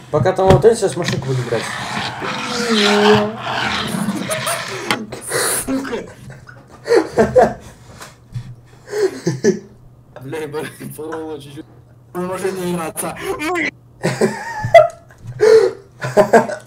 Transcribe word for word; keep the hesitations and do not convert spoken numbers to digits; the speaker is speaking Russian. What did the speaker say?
Пока там вот сейчас машинку буду брать. Бля, было чуть-чуть. Он может не играться.